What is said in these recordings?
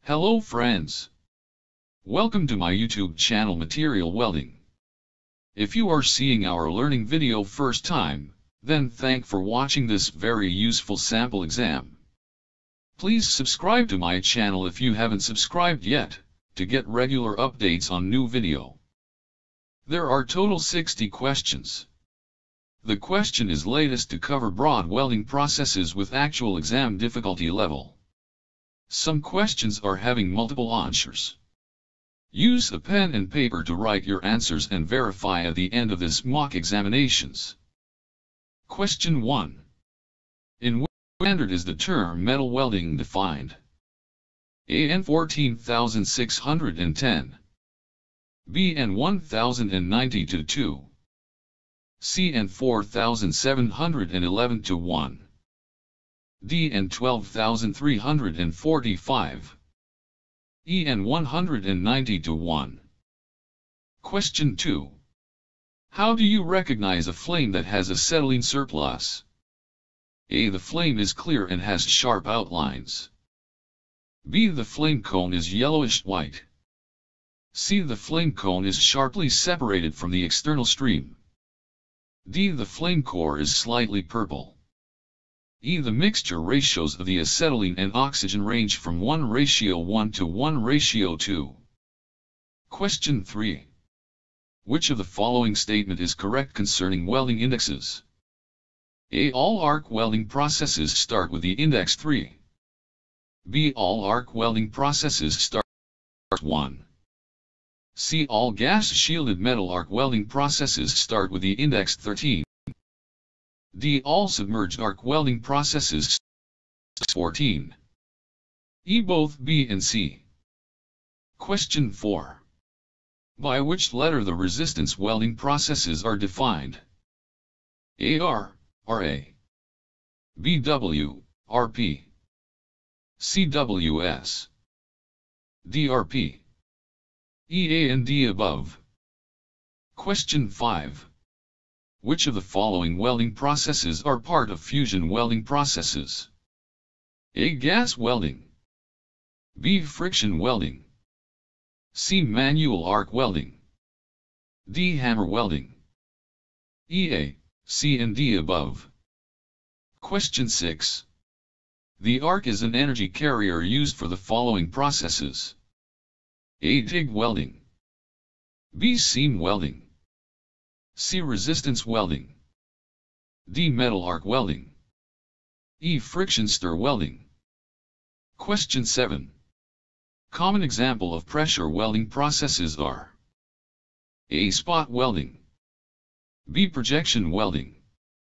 Hello friends! Welcome to my YouTube channel Material Welding. If you are seeing our learning video first time, then thank for watching this very useful sample exam. Please subscribe to my channel if you haven't subscribed yet, to get regular updates on new video. There are total 60 questions. The question is latest to cover broad welding processes with actual exam difficulty level. Some questions are having multiple answers. Use a pen and paper to write your answers and verify at the end of this mock examinations. Question 1. In which standard is the term metal welding defined? A. N 14610, B. N 1090-2, C. N 4711-1, D. N 12345, E. N 190-1. Question 2. How do you recognize a flame that has acetylene surplus? A. The flame is clear and has sharp outlines. B. The flame cone is yellowish white. C. The flame cone is sharply separated from the external stream. D. The flame core is slightly purple. E. The mixture ratios of the acetylene and oxygen range from 1:1 to 1:2. Question 3. Which of the following statement is correct concerning welding indexes? A. All arc welding processes start with the index 3. B. All arc welding processes start with 1. C. All gas-shielded metal arc welding processes start with the index 13. D. All submerged arc welding processes start with 14. E. Both B and C. Question 4. By which letter the resistance welding processes are defined? A. R, Ra, B. W, Rp, C. W, S, D. Rp, E. A and D above. Question 5. Which of the following welding processes are part of fusion welding processes? A. Gas welding, B. Friction welding, C. Manual arc welding, D. Hammer welding, E. A, C and D above. Question 6. The arc is an energy carrier used for the following processes. A. TIG welding, B. Seam welding, C. Resistance welding, D. Metal arc welding, E. Friction stir welding. Question 7. Common example of pressure welding processes are A. Spot welding, B. Projection welding,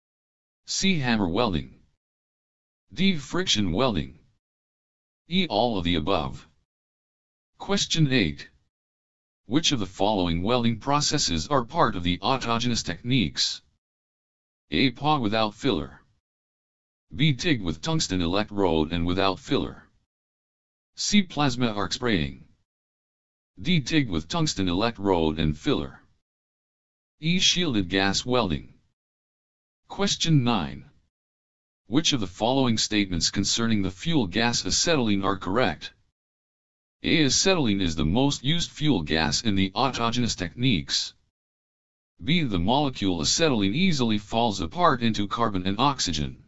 C. Hammer welding, D. Friction welding, E. All of the above. Question 8. Which of the following welding processes are part of the autogenous techniques? A. POG without filler, B. TIG with tungsten electrode and without filler, C. Plasma arc spraying, D. TIG with tungsten electrode and filler, E. Shielded gas welding. Question 9. Which of the following statements concerning the fuel gas acetylene are correct? A. Acetylene is the most used fuel gas in the autogenous techniques. B. The molecule acetylene easily falls apart into carbon and oxygen.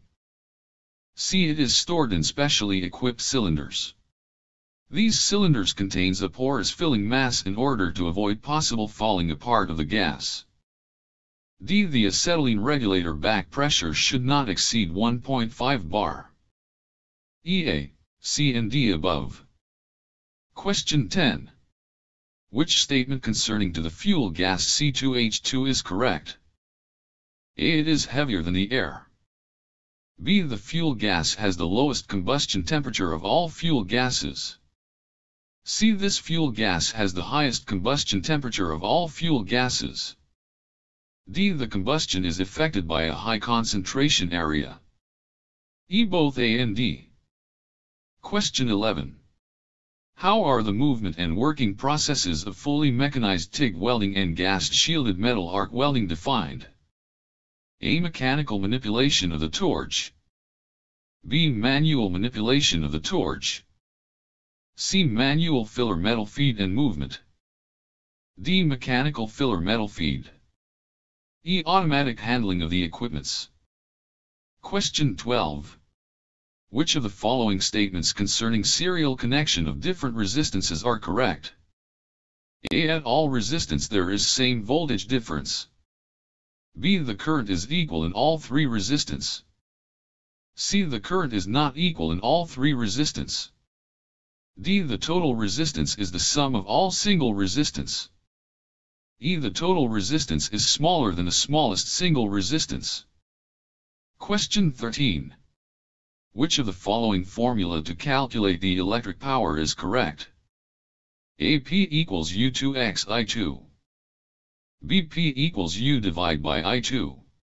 C. It is stored in specially equipped cylinders. These cylinders contains a porous filling mass in order to avoid possible falling apart of the gas. D. The acetylene regulator back pressure should not exceed 1.5 bar. E. A, C and D above. Question 10. Which statement concerning to the fuel gas C2H2 is correct? A. It is heavier than the air. B. The fuel gas has the lowest combustion temperature of all fuel gases. C. This fuel gas has the highest combustion temperature of all fuel gases. D. The combustion is effected by a high concentration area. E. Both A and D. Question 11. How are the movement and working processes of fully mechanized TIG welding and gas-shielded metal arc welding defined? A. Mechanical manipulation of the torch, B. Manual manipulation of the torch, C. Manual filler metal feed and movement. D. Mechanical filler metal feed. E. Automatic handling of the equipments. Question 12. Which of the following statements concerning serial connection of different resistances are correct? A. At all resistance there is same voltage difference. B. The current is equal in all three resistance. C. The current is not equal in all three resistance. D. The total resistance is the sum of all single resistance. E. The total resistance is smaller than the smallest single resistance. Question 13. Which of the following formula to calculate the electric power is correct? A. P equals U2x I2. B. P equals U divided by I2.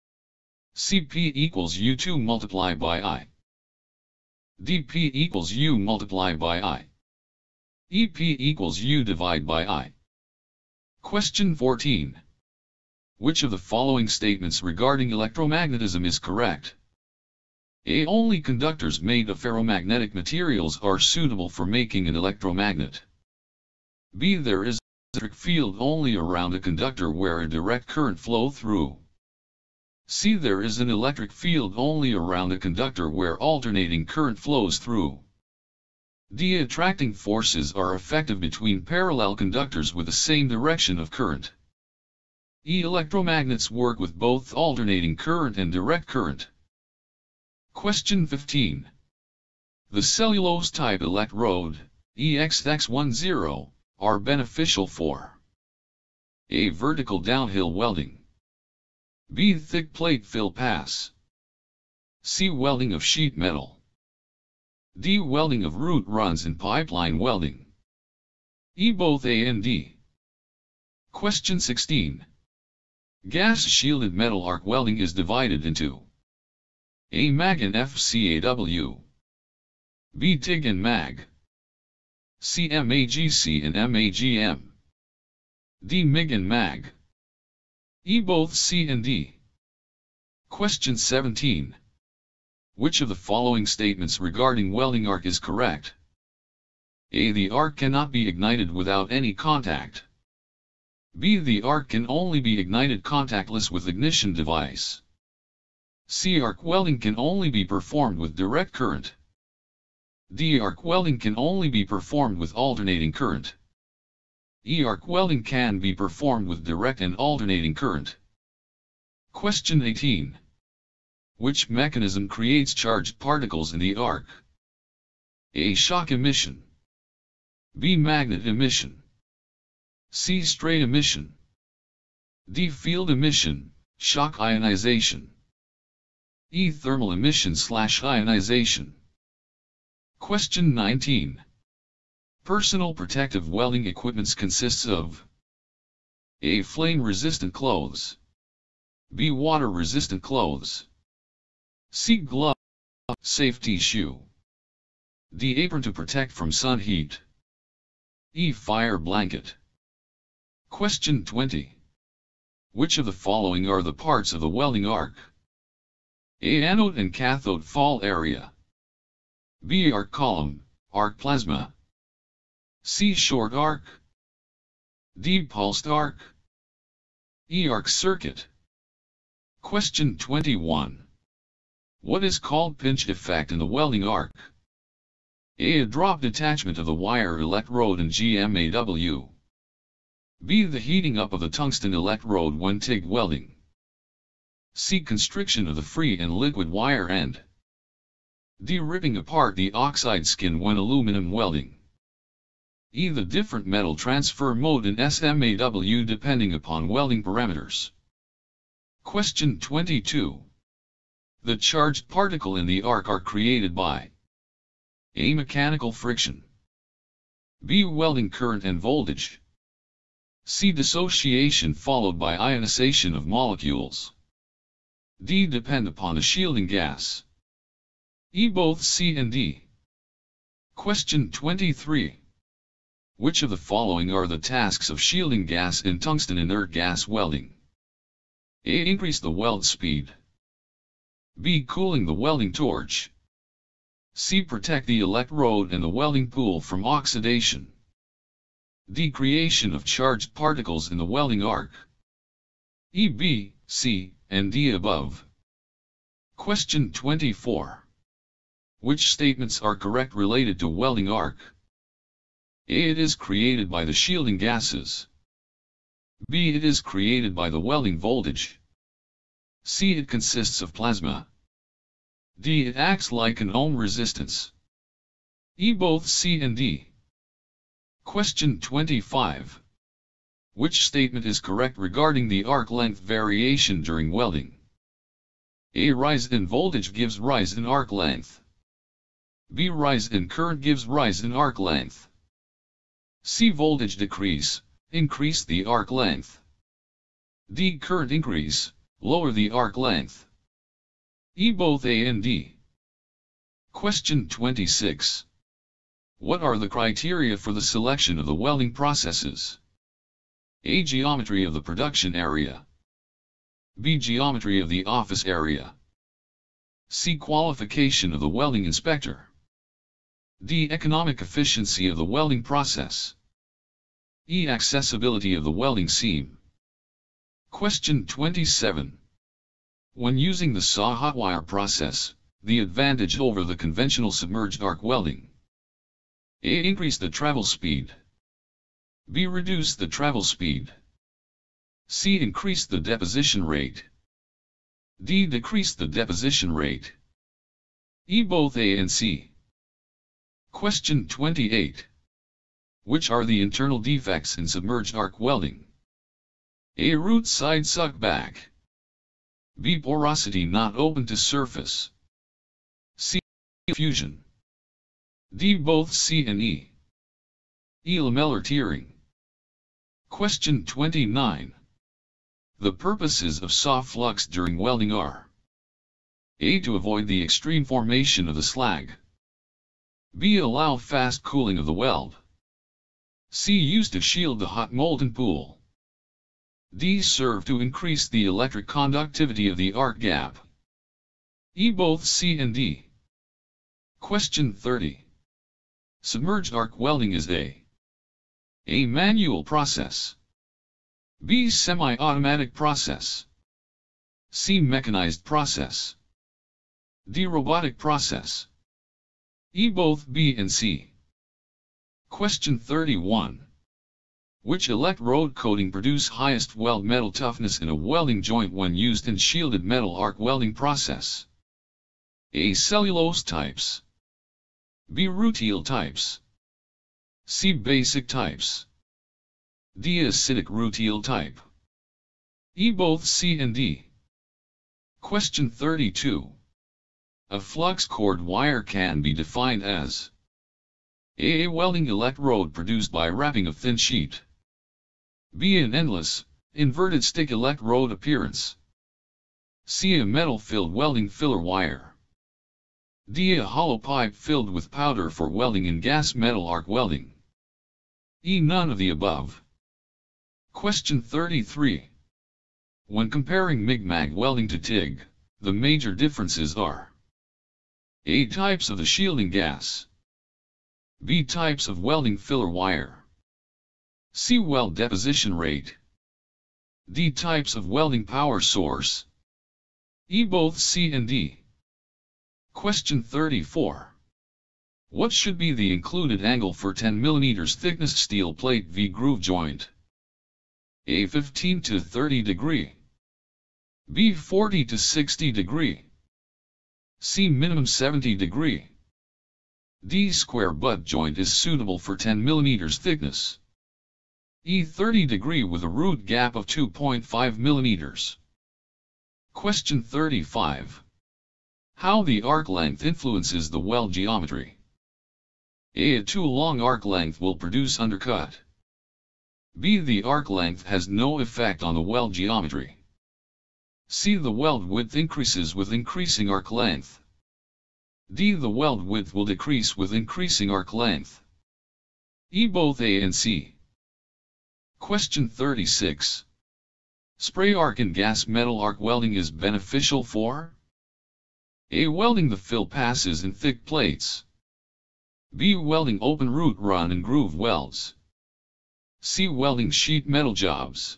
C. P equals U2 multiplied by I. D. P equals U multiplied by I. E. P equals U divided by I. Question 14. Which of the following statements regarding electromagnetism is correct? A. Only conductors made of ferromagnetic materials are suitable for making an electromagnet. B. There is an electric field only around a conductor where a direct current flows through. C. There is an electric field only around a conductor where alternating current flows through. D. Attracting forces are effective between parallel conductors with the same direction of current. E. Electromagnets work with both alternating current and direct current. Question 15. The cellulose type electrode, EXX10, are beneficial for A. Vertical downhill welding. B. Thick plate fill pass. C. Welding of sheet metal. D. Welding of root runs and pipeline welding. E. Both A and D. Question 16. Gas-shielded metal arc welding is divided into A. MAG and FCAW. B. TIG and MAG. C. MAGC and MAGM. D. MIG and MAG. E. Both C and D. Question 17. Which of the following statements regarding welding arc is correct? A. The arc cannot be ignited without any contact. B. The arc can only be ignited contactless with ignition device. C. Arc welding can only be performed with direct current. D. Arc welding can only be performed with alternating current. E. Arc welding can be performed with direct and alternating current. Question 18. Which mechanism creates charged particles in the arc? A. Shock emission. B. Magnet emission. C. Stray emission. D. Field emission, shock ionization. E. Thermal emission/ionization. Question 19. Personal protective welding equipment consists of A. Flame-resistant clothes. B. Water-resistant clothes. C. Glove, safety shoe. D. Apron to protect from sun heat. E. Fire blanket. Question 20. Which of the following are the parts of the welding arc? A. Anode and cathode fall area. B. Arc column, arc plasma. C. Short arc. D. Pulsed arc. E. Arc circuit. Question 21. What is called pinch effect in the welding arc? A. Drop detachment of the wire electrode and GMAW. B. The heating up of the tungsten electrode when TIG welding. C. Constriction of the free and liquid wire end. D. Ripping apart the oxide skin when aluminum welding. E. The different metal transfer mode in SMAW depending upon welding parameters. Question 22. The charged particle in the arc are created by A. Mechanical friction. B. Welding current and voltage. C. Dissociation followed by ionization of molecules. D. Depend upon a shielding gas. E. Both C and D. Question 23. Which of the following are the tasks of shielding gas in tungsten inert gas welding? A. Increase the weld speed. B. Cooling the welding torch. C. Protect the electrode and the welding pool from oxidation. D. Creation of charged particles in the welding arc. E, B, C, and D above. Question 24. Which statements are correct related to welding arc? A. It is created by the shielding gases. B. It is created by the welding voltage. C. It consists of plasma. D. It acts like an ohm resistance. E. Both C and D. Question 25. Which statement is correct regarding the arc length variation during welding? A. Rise in voltage gives rise in arc length. B. Rise in current gives rise in arc length. C. Voltage decrease, increase the arc length. D. Current increase, lower the arc length. E. Both A and D. Question 26. What are the criteria for the selection of the welding processes? A. Geometry of the production area. B. Geometry of the office area. C. Qualification of the welding inspector. D. Economic efficiency of the welding process. E. Accessibility of the welding seam. Question 27. When using the SAW hot wire process, the advantage over the conventional submerged arc welding. A. Increase the travel speed. B. Reduce the travel speed. C. Increase the deposition rate. D. Decrease the deposition rate. E. Both A and C. Question 28. Which are the internal defects in submerged arc welding? A. Root side suck back. B. Porosity not open to surface. C. Fusion. D. Both C and E. E. Lamellar tearing. Question 29. The purposes of SAW flux during welding are: A. To avoid the extreme formation of the slag. B. Allow fast cooling of the weld. C. Used to shield the hot molten pool. D. Serve to increase the electric conductivity of the arc gap. E. Both C and D. Question 30. Submerged arc welding is A. Manual process. B. Semi-automatic process. C. Mechanized process. D. Robotic process. E. Both B and C. Question 31. Which electrode coating produce highest weld metal toughness in a welding joint when used in shielded metal arc welding process? A. Cellulose types. B. Rutile types. C. Basic types. D. Acidic rutile type. E. Both C and D. Question 32. A flux cord wire can be defined as: A. Welding electrode produced by wrapping of thin sheet. B. An endless, inverted stick electrode appearance. C. A metal-filled welding filler wire. D. A hollow pipe filled with powder for welding in gas metal arc welding. E. None of the above. Question 33. When comparing MIG-MAG welding to TIG, the major differences are: A. Types of the shielding gas. B. Types of welding filler wire. C. Weld deposition rate. D. Types of welding power source. E. Both C and D. Question 34. What should be the included angle for 10 mm thickness steel plate V-groove joint? A. 15 to 30 degree. B. 40 to 60 degree. C. Minimum 70 degree. D. Square butt joint is suitable for 10 mm thickness. E. 30 degree with a root gap of 2.5 mm. Question 35. How the arc length influences the weld geometry? A. Too long arc length will produce undercut. B. The arc length has no effect on the weld geometry. C. The weld width increases with increasing arc length. D. The weld width will decrease with increasing arc length. E. Both A and C. Question 36. Spray arc in gas metal arc welding is beneficial for: A. Welding the fill passes in thick plates. B. Welding open root run and groove welds. C. Welding sheet metal jobs.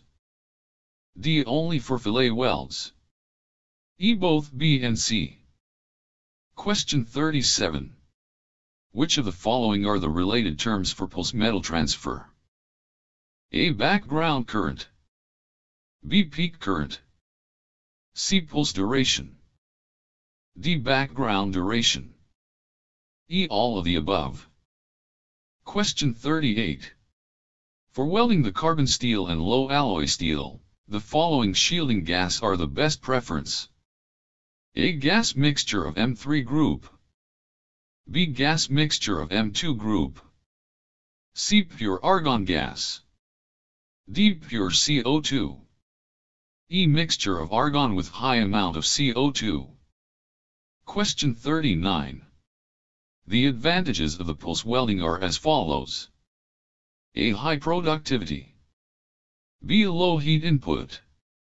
D. Only for fillet welds. E. Both B and C. Question 37. Which of the following are the related terms for pulse metal transfer? A. Background current. B. Peak current. C. Pulse duration. D. Background duration. E. All of the above. Question 38. For welding the carbon steel and low alloy steel, the following shielding gas are the best preference. A. Gas mixture of M3 group. B. Gas mixture of M2 group. C. Pure argon gas. D. Pure CO2. E. Mixture of argon with high amount of CO2. Question 39. The advantages of the pulse welding are as follows. A. High productivity. B. Low heat input.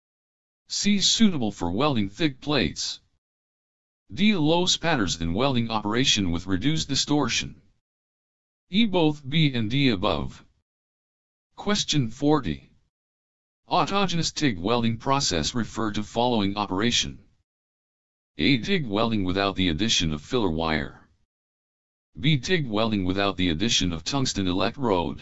C. Suitable for welding thick plates. D. Low spatters in welding operation with reduced distortion. E. Both B and D above. Question 40. Autogenous TIG welding process refer to following operation. A. TIG welding without the addition of filler wire. B. TIG welding without the addition of tungsten electrode.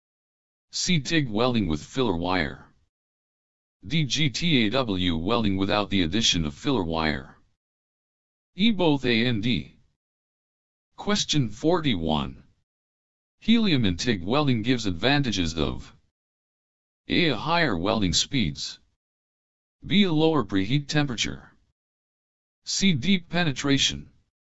C. TIG welding with filler wire. D. GTAW welding without the addition of filler wire. E. Both A and D. Question 41. Helium in TIG welding gives advantages of A. Higher welding speeds. B. Lower preheat temperature. C. Deep penetration.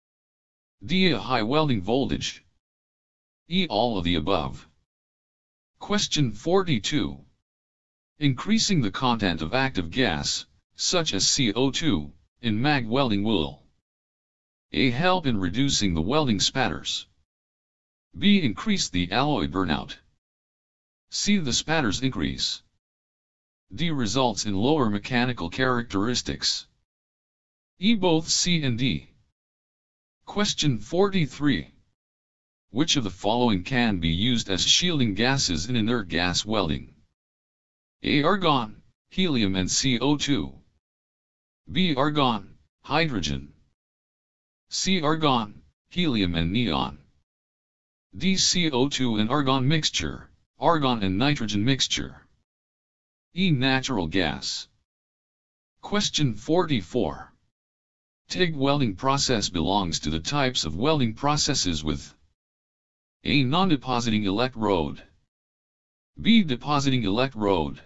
D. High welding voltage. E. All of the above. Question 42. Increasing the content of active gas, such as CO2, in mag welding will A. Help in reducing the welding spatters. B. Increase the alloy burnout. C. The spatters increase. D. Results in lower mechanical characteristics. E. Both C and D. Question 43. Which of the following can be used as shielding gases in inert gas welding? A. Argon, helium and CO2. B. Argon, hydrogen. C. Argon, helium and neon. D. CO2 and argon mixture, argon and nitrogen mixture. E. Natural gas. Question 44. TIG welding process belongs to the types of welding processes with A. Non-depositing electrode. B. Depositing electrode.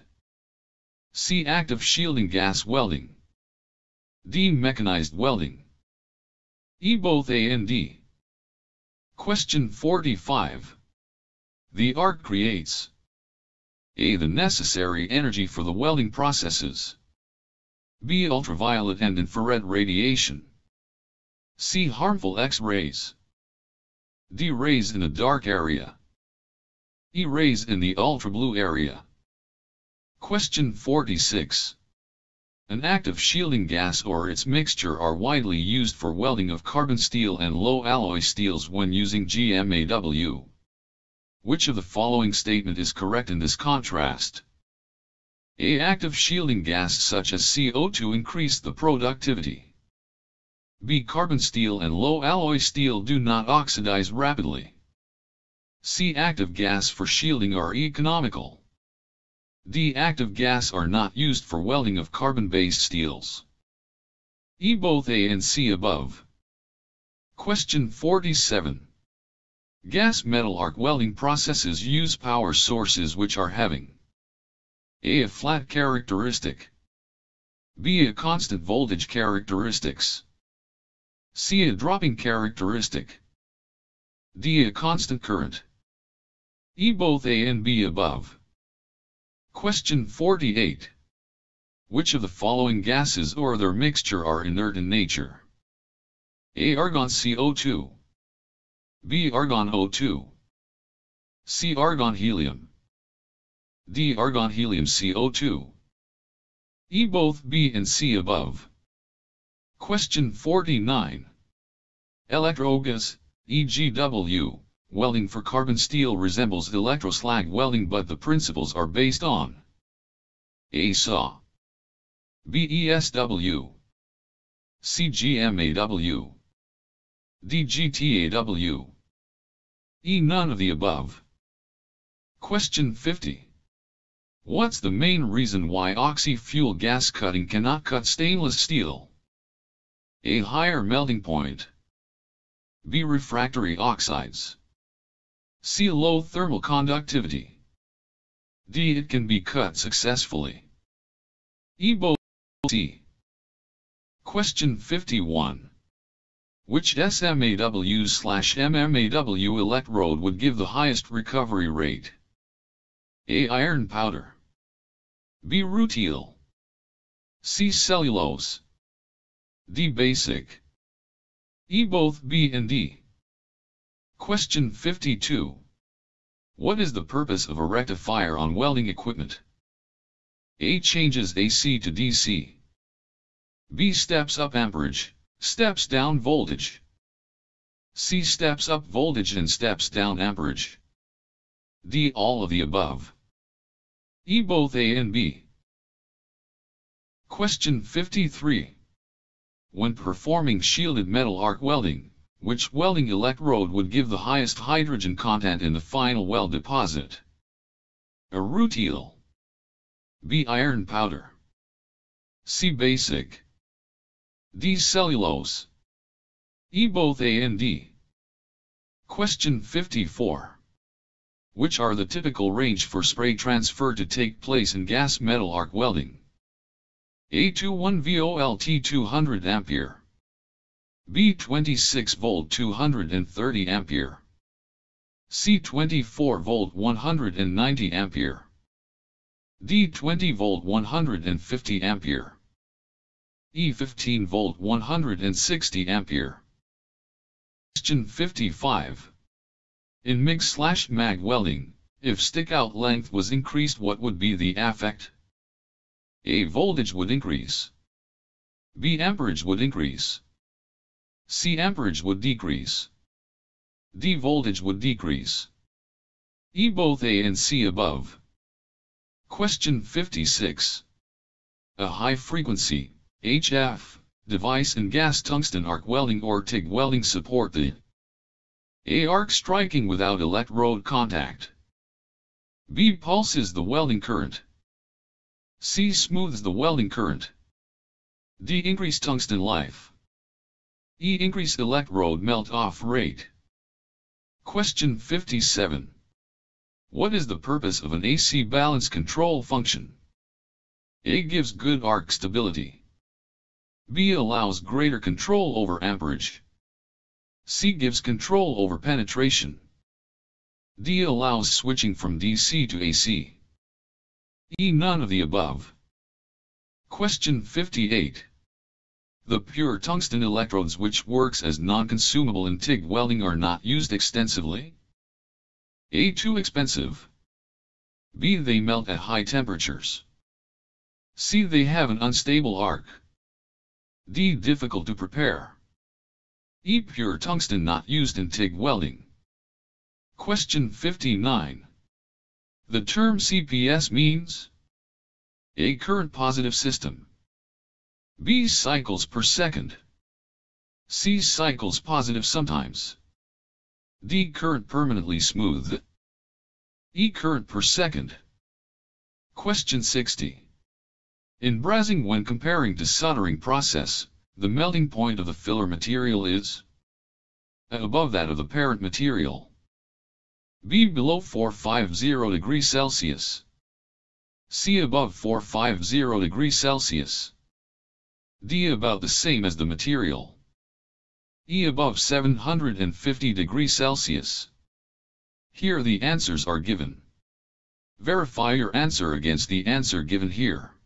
C. Active shielding gas welding. D. Mechanized welding. E. Both A and D. Question 45. The arc creates A. The necessary energy for the welding processes. B. Ultraviolet and infrared radiation. C. Harmful X-rays. D. Rays in a dark area. E. Rays in the ultra-blue area. Question 46. An active shielding gas or its mixture are widely used for welding of carbon steel and low alloy steels when using GMAW. Which of the following statement is correct in this contrast? A. Active shielding gas such as CO2 increase the productivity. B. Carbon steel and low alloy steel do not oxidize rapidly. C. Active gas for shielding are economical. D. Active gas are not used for welding of carbon-based steels. E. Both A and C above. Question 47. Gas metal arc welding processes use power sources which are having A. Flat characteristic. B. A constant voltage characteristics. C. A dropping characteristic. D. A constant current. E. Both A and B above. Question 48. Which of the following gases or their mixture are inert in nature? A. Argon CO2. B. Argon O2. C. Argon helium. D. Argon helium CO2. E. Both B and C above. Question 49. Electrogas, EGW, welding for carbon steel resembles electroslag welding, but the principles are based on A. SAW, B. ESW, C. GMAW, D. GTAW, E. None of the above. Question 50. What's the main reason why oxy-fuel gas cutting cannot cut stainless steel? A. Higher melting point, B. Refractory oxides, C. Low thermal conductivity, D. It can be cut successfully. E. Both. C. Question 51. Which SMAW/MMAW electrode would give the highest recovery rate? A. Iron powder, B. rutile, C. cellulose, D. basic, E. both B and D. Question 52. What is the purpose of a rectifier on welding equipment? A. Changes AC to DC, B. Steps up amperage, steps down voltage, C. Steps up voltage and steps down amperage, D. All of the above. E. Both A and B. Question 53. When performing shielded metal arc welding, which welding electrode would give the highest hydrogen content in the final weld deposit? A. rutile, B. iron powder, C. basic, D. cellulose, E. both A and D. Question 54. Which are the typical range for spray transfer to take place in gas metal arc welding? A. 21 volt 200 ampere, B. 26 volt 230 ampere, C. 24 volt 190 ampere, D. 20 volt 150 ampere, E. 15 volt 160 ampere. Question 55. In MIG/MAG welding, if stick-out length was increased, what would be the effect? A. Voltage would increase, B. Amperage would increase, C. Amperage would decrease, D. Voltage would decrease, E. Both A and C above. Question 56. A high-frequency, HF, device in gas tungsten arc welding or TIG welding support the A. Arc striking without electrode contact, B. Pulses the welding current, C. Smooths the welding current, D. Increase tungsten life, E. Increase electrode melt-off rate. Question 57. What is the purpose of an AC balance control function? A. Gives good arc stability, B. Allows greater control over amperage, C. Gives control over penetration, D. Allows switching from DC to AC, E. None of the above. Question 58. The pure tungsten electrodes which works as non-consumable in TIG welding are not used extensively? A. Too expensive, B. They melt at high temperatures, C. They have an unstable arc, D. Difficult to prepare, E. Pure tungsten not used in TIG welding. Question 59. The term CPS means A. Current positive system, B. Cycles per second, C. Cycles positive sometimes, D. Current permanently smooth, E. Current per second. Question 60. In brazing, when comparing to soldering process, the melting point of the filler material is A. Above that of the parent material, B. Below 450 degrees Celsius, C. Above 450 degrees Celsius, D. About the same as the material, E. Above 750 degrees Celsius. Here the answers are given. Verify your answer against the answer given here.